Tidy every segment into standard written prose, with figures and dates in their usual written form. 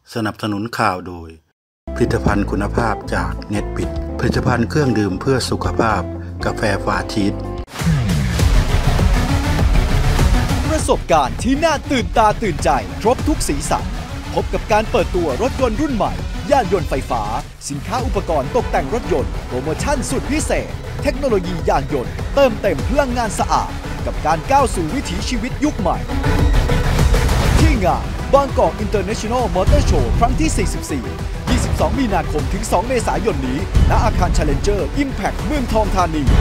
สนับสนุนข่าวโดยผลิตภัณฑ์คุณภาพจากเน็ตบิดผลิตภัณฑ์เครื่องดื่มเพื่อสุขภาพกาแฟฟาชีสประสบการณ์ที่น่าตื่นตาตื่นใจครบทุกสีสันพบกับการเปิดตัวรถยนต์รุ่นใหม่ยานยนต์ไฟฟ้าสินค้าอุปกรณ์ตกแต่งรถยนต์โปรโมชั่นสุดพิเศษเทคโนโลยียานยนต์เติมเต็มพลังงานสะอาดกับการก้าวสู่วิถีชีวิตยุคใหม่ที่งานบางกอก International Motor Show ครั้งที่ 44 22 มีนาคมถึง 2 เมษายนนี้ณอาคาร Challenger Impact เมืองทองธานี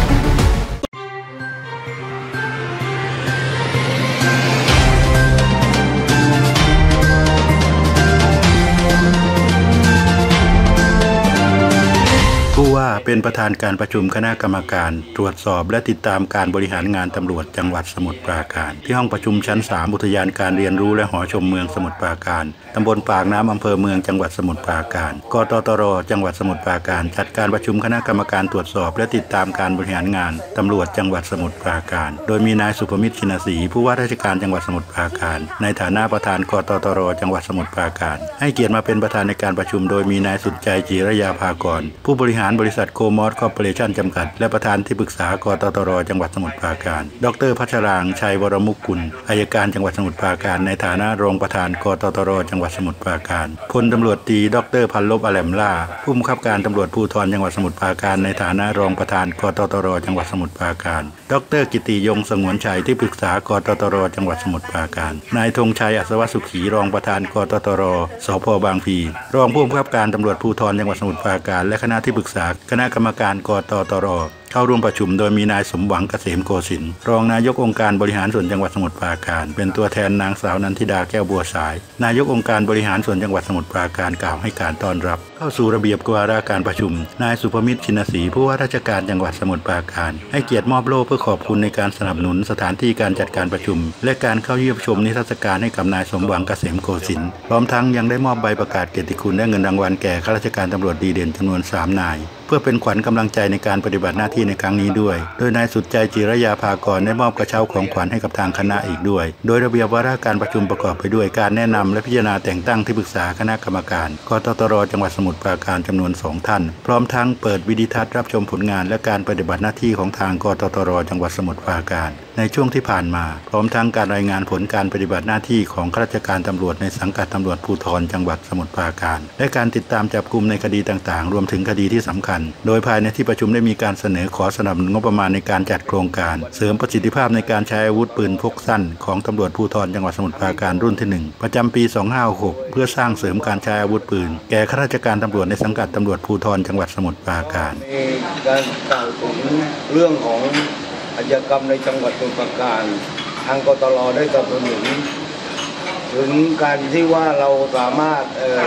ผู้ว่าเป็นประธานการประชุมคณะกรรมการตรวจสอบและติดตามการบริหารงานตำรวจจังหวัดสมุทรปราการที่ห้องประชุมชั้น 3 อุทยานการเรียนรู้และหอชมเมืองสมุทรปราการตำบลปากน้ำอำเภอเมืองจังหวัดสมุทรปราการกตตรจังหวัดสมุทรปราการจัดการประชุมคณะกรรมการตรวจสอบและติดตามการบริหารงานตำรวจจังหวัดสมุทรปราการโดยมีนายสุภมิตรชินศรีผู้ว่าราชการจังหวัดสมุทรปราการในฐานะประธานกตตรจังหวัดสมุทรปราการให้เกียรติมาเป็นประธานในการประชุมโดยมีนายสุดใจจิรยาภากรผู้บริหารบริษัทโคมอสคอร์ปอเรชั่นจำกัดและประธานที่ปรึกษากตตรจังหวัดสมุทรปราการดร.พัชรางค์ชัยวรมุกุลอัยการจังหวัดสมุทรปราการในฐานะรองประธานกตตรจังหวัดสมุทรปราการพลตำรวจตรีดร.พันลบอแหลมล่าผู้บังคับการตำรวจภูธรจังหวัดสมุทรปราการในฐานะรองประธานกตตรจังหวัดสมุทรปราการดร.กิติยงสงวนชัยที่ปรึกษากตตรจังหวัดสมุทรปราการนายธงชัยอัศวสุขีรองประธานกตตรสภ.บางพลีรองผู้บังคับการตำรวจภูธรจังหวัดสมุทรปราการและคณะที่ปรึกษาคณะกรรมการกตตรเข้าร่วมประชุมโดยมีนายสมหวังเกษมโกสินทร์รองนายกองค์การบริหารส่วนจังหวัดสมุทรปราการเป็นตัวแทนนางสาวนันทิดาแก้วบัวสายนายกองค์การบริหารส่วนจังหวัดสมุทรปราการกล่าวให้การต้อนรับเข้าสู่ระเบียบวาระการประชุมนายสุภมิตรชินศรีผู้ว่าราชการจังหวัดสมุทรปราการให้เกียรติมอบโล่เพื่อขอบคุณในการสนับสนุนสถานที่การจัดการประชุมและการเข้าเยี่ยมชมนิทรรศการให้กับนายสมหวังเกษมโกสินทร์พร้อมทั้งยังได้มอบใบประกาศเกียรติคุณและเงินรางวัลแก่ข้าราชการตำรวจดีเด่นจำนวน3 นายเพื่อเป็นขวัญกำลังใจในการปฏิบัติหน้าที่ในครั้งนี้ด้วยโดยนายสุดใจจิรยาภากรได้มอบกระเช้าของขวัญให้กับทางคณะอีกด้วยโดยระเบียบวาระการประชุมประกอบไปด้วยการแนะนำและพิจารณาแต่งตั้งที่ปรึกษาคณะกรรมการกตตรจังหวัดสมุทรปราการจำนวน2 ท่านพร้อมทั้งเปิดวิดิทัศน์รับชมผลงานและการปฏิบัติหน้าที่ของทางกตตรจังหวัดสมุทรปราการในช่วงที่ผ่านมาพร้อมทั้งการรายงานผลการปฏิบัติหน้าที่ของข้าราชการตำรวจในสังกัดตำรวจภูธรจังหวัดสมุทรปราการและการติดตามจับกุมในคดีต่างๆรวมถึงคดีที่สำคัญโดยภายในที่ประชุมได้มีการเสนอขอสนับสนุนงบประมาณในการจัดโครงการเสริมประสิทธิภาพในการใช้อาวุธปืนพกสั้นของตำรวจภูธรจังหวัดสมุทรปราการรุ่นที่1ประจำปี2566เพื่อสร้างเสริมการใช้อาวุธปืนแก่ข้าราชการตำรวจในสังกัดตำรวจภูธรจังหวัดสมุทรปราการการกล่าวถึงเรื่องของอาชญากรรมในจังหวัดสมุทรปราการทางกตรได้สนับสนุนถึงการที่ว่าเราสามารถ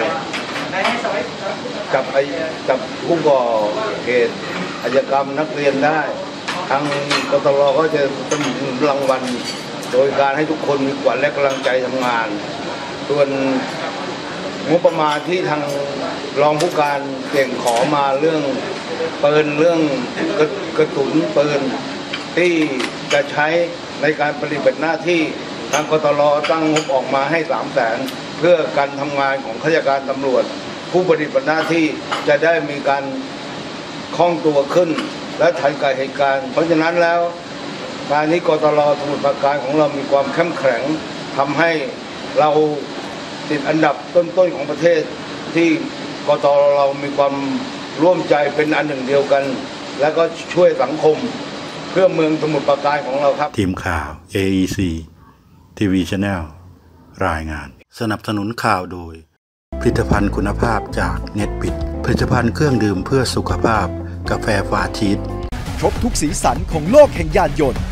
จับผู้ก่อเหตุอาชญากรรมนักเรียนได้ทางกตรก็จะสนับสนุนรางวัลโดยการให้ทุกคนมีขวัญและกำลังใจทำงานส่วนงบประมาณที่ทางรองผู้การเก่งขอมาเรื่องปืนเรื่องกระสุนปืนที่จะใช้ในการปฏิบัติหน้าที่ทางกตรตั้งงบออกมาให้300,000เพื่อการทำงานของข้าราชการตำรวจผู้ปฏิบัติหน้าที่จะได้มีการคล่องตัวขึ้นและทันกับเหตุการณ์เพราะฉะนั้นแล้วการนี้กตรสมุทรปราการของเรามีความเข้มแข็งทำให้เราติดอันดับต้นๆของประเทศที่กตรเรามีความร่วมใจเป็นอันหนึ่งเดียวกันและก็ช่วยสังคมเพื่อเมืองสมุทรปราการของเราครับทีมข่าว AEC TV Channel รายงานสนับสนุนข่าวโดยผลิตภัณฑ์คุณภาพจากเน็ตบิดผลิตภัณฑ์เครื่องดื่มเพื่อสุขภาพกาแฟฟาชีสครบทุกสีสันของโลกแห่งยานยนต์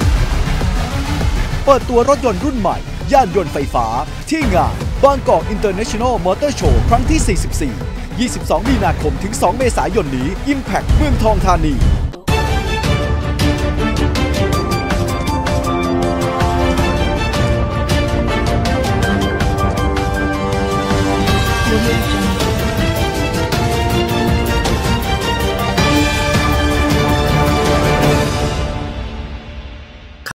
เปิดตัวรถยนต์รุ่นใหม่ยานยนต์ไฟฟ้าที่งานบางกอก International Motor Show ครั้งที่ 44 22 มีนาคมถึง 2 เมษายนนี้ Impact เมืองทองธานี